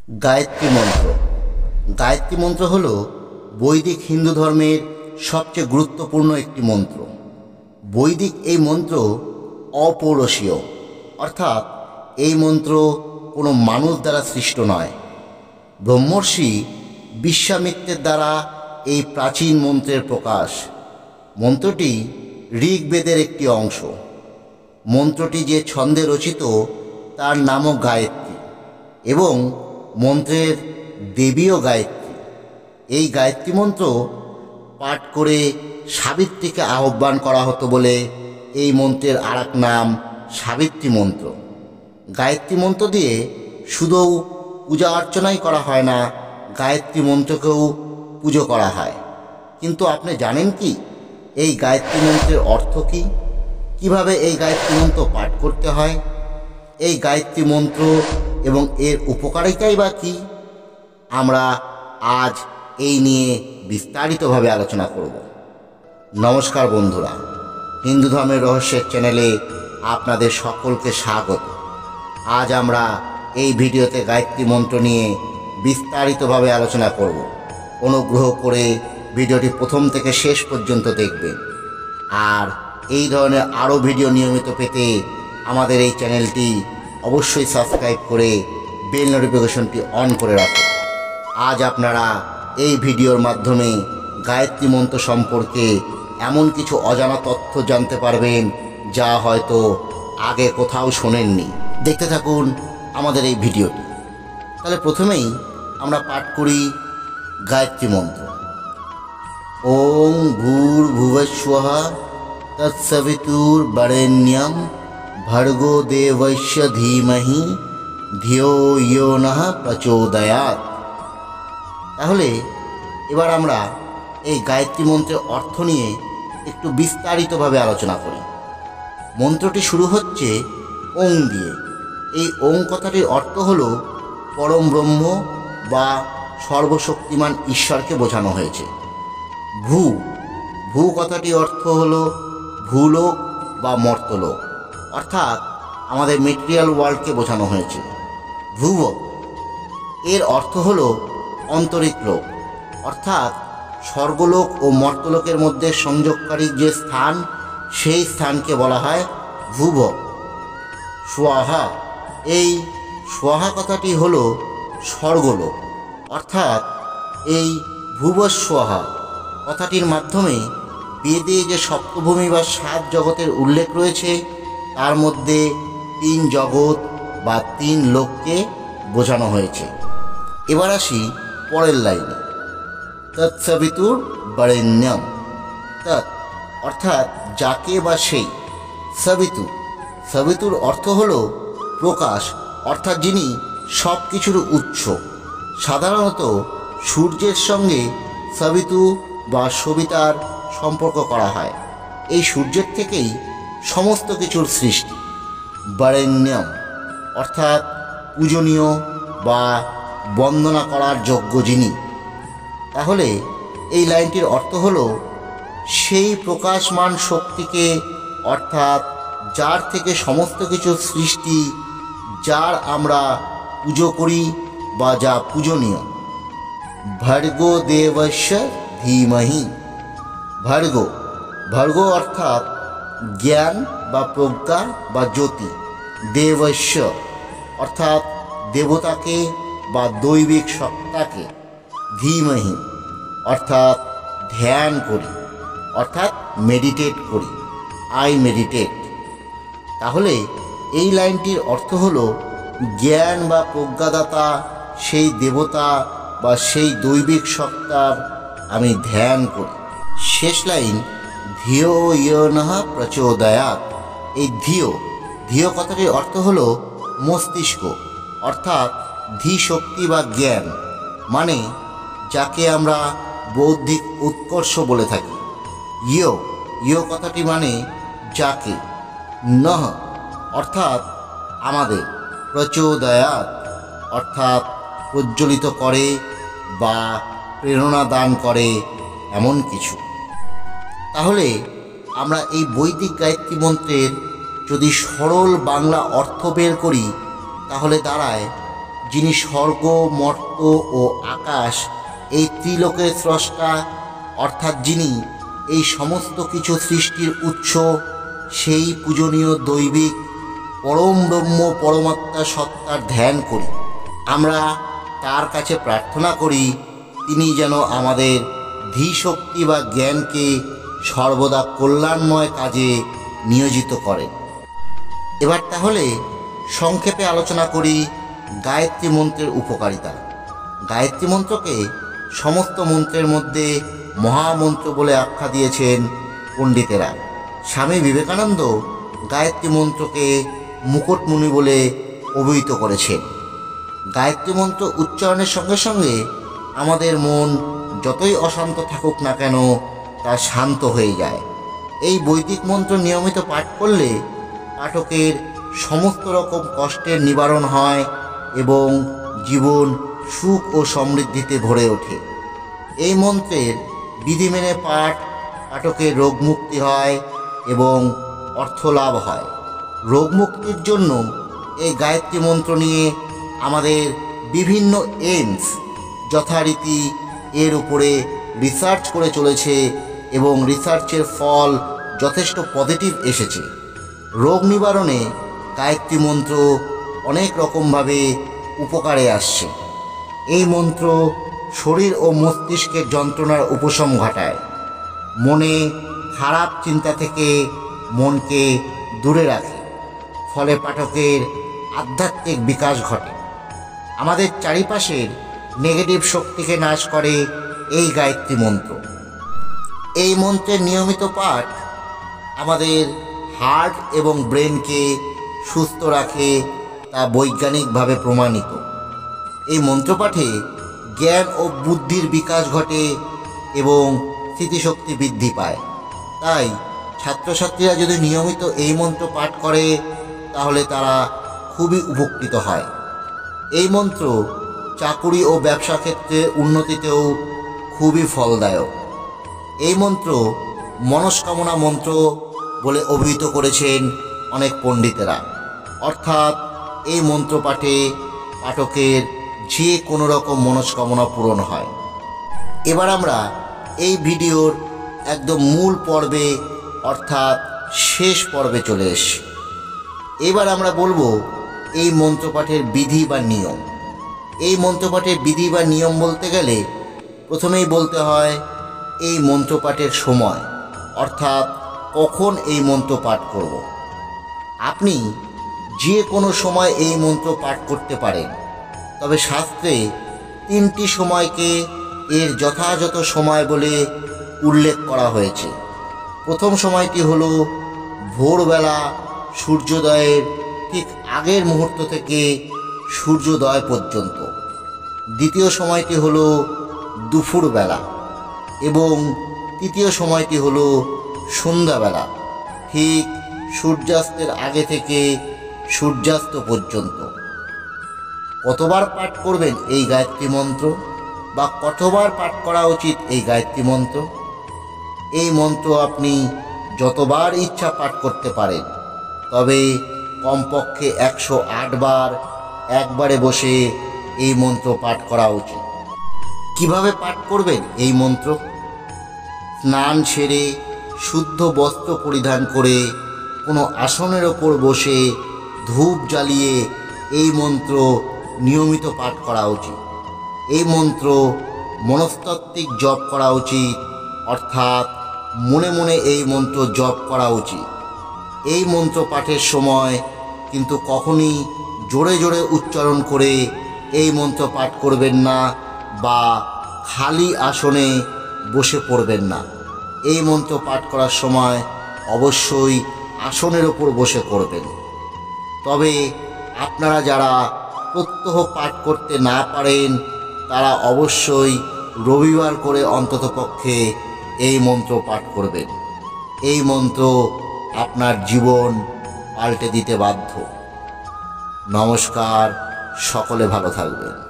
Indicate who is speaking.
Speaker 1: গায়ত্রী মন্ত্র। গায়ত্রী মন্ত্র হল বৈদিক হিন্দু ধর্মের সবচেয়ে গুরুত্বপূর্ণ একটি মন্ত্র। বৈদিক এই মন্ত্র অপৌরসীয়, অর্থাৎ এই মন্ত্র কোনো মানুষ দ্বারা সৃষ্ট নয়। ব্রহ্মর্ষি বিশ্বামিত্রের দ্বারা এই প্রাচীন মন্ত্রের প্রকাশ। মন্ত্রটি ঋগ্বেদের একটি অংশ। মন্ত্রটি যে ছন্দে রচিত তার নামও গায়ত্রী এবং মন্ত্রের দেবীও গায়ত্রী। এই গায়ত্রী মন্ত্র পাঠ করে সাবিত্রীকে আহ্বান করা হতো বলে এই মন্ত্রের আরেক নাম সাবিত্রী মন্ত্র। গায়ত্রী মন্ত্র দিয়ে শুধু পূজা অর্চনাই করা হয় না, গায়ত্রী মন্ত্রকেও পুজো করা হয়। কিন্তু আপনি জানেন কি এই গায়ত্রী মন্ত্রের অর্থ কী? কিভাবে এই গায়ত্রী মন্ত্র পাঠ করতে হয়? এই গায়ত্রী মন্ত্র এবং এর উপকারিতাই বা কী? আমরা আজ এই নিয়ে বিস্তারিতভাবে আলোচনা করব। নমস্কার বন্ধুরা, হিন্দু ধর্মের রহস্যের চ্যানেলে আপনাদের সকলকে স্বাগত। আজ আমরা এই ভিডিওতে গায়ত্রী মন্ত্র নিয়ে বিস্তারিতভাবে আলোচনা করব। অনুগ্রহ করে ভিডিওটি প্রথম থেকে শেষ পর্যন্ত দেখবেন। আর এই ধরনের আরও ভিডিও নিয়মিত পেতে আমাদের এই চ্যানেলটি অবশ্যই সাবস্ক্রাইব করে বেল নোটিফিকেশনটি অন করে রাখুন। আজ আপনারা এই ভিডিওর মাধ্যমে গায়ত্রী মন্ত্র সম্পর্কে এমন কিছু অজানা তথ্য জানতে পারবেন যা হয়তো আগে কোথাও শোনেননি। দেখতে থাকুন আমাদের এই ভিডিওটি। তাহলে প্রথমেই আমরা পাঠ করি গায়ত্রী মন্ত্র। ওং ভূর্ভুবস্বঃ তৎসবিতুর্বরেণ্যং ভর্গো দেবস্য ধীমহি ধিয়ো ইয়ো নঃ প্রচোদয়াৎ। তাহলে এবার আমরা এই গায়ত্রী মন্ত্রের অর্থ নিয়ে একটু বিস্তারিতভাবে আলোচনা করি। মন্ত্রটি শুরু হচ্ছে ওং দিয়ে। এই ওং কথাটির অর্থ হল পরম ব্রহ্ম বা সর্বশক্তিমান ঈশ্বরকে বোঝানো হয়েছে। ভূ ভূ কথাটির অর্থ হল ভূলোক বা মর্তলোক, অর্থাৎ আমাদের মেটেরিয়াল ওয়ার্ল্ডকে বোঝানো হয়েছে। ভুব এর অর্থ হল অন্তরিক লোক, অর্থাৎ স্বর্গলোক ও মর্তলোকের মধ্যে সংযোগকারী যে স্থান, সেই স্থানকে বলা হয় ভুব। স্বাহা এই স্বাহা কথাটি হল স্বর্গলোক, অর্থাৎ এই ভুবস্বাহা কথাটির মাধ্যমে বেদে যে সপ্তভূমি বা 7 জগতের উল্লেখ রয়েছে তার মধ্যে 3 জগৎ বা 3 লোককে বোঝানো হয়েছে। এবার আসি পরের লাইনে, তৎসবিতুর বরেণ্যম। তৎ অর্থাৎ যাকে বা সেই। সবিতু সবিতুর অর্থ হল প্রকাশ, অর্থাৎ যিনি সব কিছুর উৎস। সাধারণত সূর্যের সঙ্গে সবিতু বা সবিতার সম্পর্ক করা হয়। এই সূর্যের থেকেই সমস্ত কিছুর সৃষ্টি। বরেণ্যম অর্থাৎ পূজনীয় বা বন্দনা করার যোগ্য যিনি। তাহলে এই লাইনটির অর্থ হল সেই প্রকাশমান শক্তিকে, অর্থাৎ যার থেকে সমস্ত কিছুর সৃষ্টি, যার আমরা পুজো করি বা যা পূজনীয়। ভর্গো দেবস্য ধীমহি। ভর্গ ভর্গ অর্থাৎ জ্ঞান বা প্রজ্ঞা বা জ্যোতি। দেবস্য অর্থাৎ দেবতাকে বা দৈবিক সত্তাকে। ধীমহি অর্থাৎ ধ্যান করি, অর্থাৎ মেডিটেট করি। I meditate. তাহলে এই লাইনটির অর্থ হল জ্ঞান বা প্রজ্ঞাদাতা সেই দেবতা বা সেই দৈবিক সত্তার আমি ধ্যান করি। শেষ লাইন, ধিয়ো ইয়ো নঃ প্রচোদয়াৎ। এই ধিয়ো ধিয়ো কথাটির অর্থ হল মস্তিষ্ক, অর্থাৎ ধী শক্তি বা জ্ঞান, মানে যাকে আমরা বৌদ্ধিক উৎকর্ষ বলে থাকি। ইয়ো ইয়ো কথাটি মানে যাকে। নঃ অর্থাৎ আমাদের। প্রচোদয়াৎ অর্থাৎ প্রজ্বলিত করে বা প্রেরণা দান করে এমন কিছু। তাহলে আমরা এই বৈদিক গায়ত্রী মন্ত্রের যদি সরল বাংলা অর্থ বের করি তাহলে দাঁড়ায় যিনি স্বর্গ, মর্ত্য ও আকাশ এই ত্রিলোকের স্রষ্টা, অর্থাৎ যিনি এই সমস্ত কিছু সৃষ্টির উৎস, সেই পূজনীয় দৈবিক পরম ব্রহ্ম পরমাত্মা সত্তার ধ্যান করি। আমরা তার কাছে প্রার্থনা করি তিনি যেন আমাদের ধীশক্তি বা জ্ঞানকে সর্বদা কল্যাণময় কাজে নিয়োজিত করেন। এবার তাহলে সংক্ষেপে আলোচনা করি গায়ত্রী মন্ত্রের উপকারিতা। গায়ত্রী মন্ত্রকে সমস্ত মন্ত্রের মধ্যে মহামন্ত্র বলে আখ্যা দিয়েছেন পণ্ডিতেরা। স্বামী বিবেকানন্দ গায়ত্রী মন্ত্রকে মুকুটমণি বলে অভিহিত করেছেন। গায়ত্রী মন্ত্র উচ্চারণের সঙ্গে সঙ্গে আমাদের মন যতই অশান্ত থাকুক না কেন তা শান্ত হয়ে যায়। এই বৈদিক মন্ত্র নিয়মিত পাঠ করলে পাঠকের সমস্ত রকম কষ্টের নিবারণ হয় এবং জীবন সুখ ও সমৃদ্ধিতে ভরে ওঠে। এই মন্ত্রের বিধি মেনে পাঠকের রোগমুক্তি হয় এবং অর্থলাভ হয়। রোগমুক্তির জন্য এই গায়ত্রী মন্ত্র নিয়ে আমাদের বিভিন্ন এইমস যথারীতি এর উপরে রিসার্চ করে চলেছে এবং রিসার্চের ফল যথেষ্ট পজিটিভ এসেছে। রোগ নিবারণে গায়ত্রী মন্ত্র অনেক রকমভাবে উপকারে আসছে। এই মন্ত্র শরীর ও মস্তিষ্কের যন্ত্রণার উপশম ঘটায়, মনে খারাপ চিন্তা থেকে মনকে দূরে রাখে, ফলে পাঠকের আধ্যাত্মিক বিকাশ ঘটে। আমাদের চারিপাশের নেগেটিভ শক্তিকে নাশ করে এই গায়ত্রী মন্ত্র। এই মন্ত্রের নিয়মিত পাঠ আমাদের হার্ট এবং ব্রেনকে সুস্থ রাখে, তা বৈজ্ঞানিকভাবে প্রমাণিত। এই মন্ত্রপাঠে জ্ঞান ও বুদ্ধির বিকাশ ঘটে এবং স্মৃতিশক্তি বৃদ্ধি পায়। তাই ছাত্রছাত্রীরা যদি নিয়মিত এই মন্ত্র পাঠ করে তাহলে তারা খুবই উপকৃত হয়। এই মন্ত্র চাকুরি ও ব্যবসা ক্ষেত্রে উন্নতিতেও খুবই ফলদায়ক। এই মন্ত্র মনস্কামনা মন্ত্র বলে অভিহিত করেছেন অনেক পণ্ডিতেরা, অর্থাৎ এই মন্ত্র পাঠে পাঠকের যে কোনো রকম মনস্কামনা পূরণ হয়। এবার আমরা এই ভিডিওর একদম মূল পর্বে অর্থাৎ শেষ পর্বে চলে এসেছি। এবার আমরা বলবো এই মন্ত্রপাঠের বিধি বা নিয়ম। এই মন্ত্রপাঠের বিধি বা নিয়ম বলতে গেলে প্রথমেই বলতে হয় এই মন্ত্রপাঠের সময়, অর্থাৎ কখন এই মন্ত্র পাঠ করব। আপনি যে কোনো সময় এই মন্ত্র পাঠ করতে পারেন, তবে শাস্ত্রে 3টি সময়কে এর যথাযথ সময় বলে উল্লেখ করা হয়েছে। প্রথম সময়টি হলো ভোরবেলা সূর্যোদয়ের ঠিক আগের মুহূর্ত থেকে সূর্যোদয় পর্যন্ত। দ্বিতীয় সময়টি হলো দুপুরবেলা এবং তৃতীয় সময়টি হলো সন্ধ্যাবেলা, ঠিক সূর্যাস্তের আগে থেকে সূর্যাস্ত পর্যন্ত। কতবার পাঠ করবেন এই গায়ত্রী মন্ত্র বা কতবার পাঠ করা উচিত এই গায়ত্রী মন্ত্র? এই মন্ত্র আপনি যতবার ইচ্ছা পাঠ করতে পারেন, তবে কমপক্ষে 108 বার একবারে বসে এই মন্ত্র পাঠ করা উচিত। কিভাবে পাঠ করবেন এই মন্ত্র? স্নান সেরে শুদ্ধ বস্ত্র পরিধান করে কোনো আসনের ওপর বসে ধূপ জ্বালিয়ে এই মন্ত্র নিয়মিত পাঠ করা উচিত। এই মন্ত্র মনস্তাত্ত্বিক জপ করা উচিত, অর্থাৎ মনে মনে এই মন্ত্র জপ করা উচিত। এই মন্ত্র পাঠের সময় কিন্তু কখনই জোরে জোরে উচ্চারণ করে এই মন্ত্র পাঠ করবেন না বা খালি আসনে বসে পড়বেন না। এই মন্ত্র পাঠ করার সময় অবশ্যই আসনের ওপর বসে করবেন। তবে আপনারা যারা প্রত্যহ পাঠ করতে না পারেন তারা অবশ্যই রবিবার করে অন্ততপক্ষে এই মন্ত্র পাঠ করবেন। এই মন্ত্র আপনার জীবন পাল্টে দিতে বাধ্য। নমস্কার, সকলে ভালো থাকবেন।